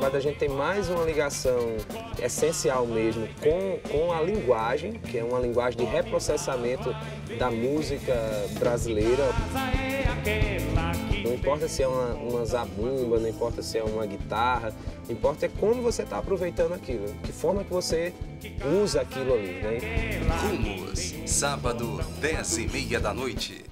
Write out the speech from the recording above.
a gente tem mais uma ligação essencial mesmo com a linguagem, que é uma linguagem de reprocessamento da música brasileira. Não importa se é uma zabumba, não importa se é uma guitarra, o que importa é como você está aproveitando aquilo, que forma que você usa aquilo ali, né? Rumos, sábado, 10h30 da noite.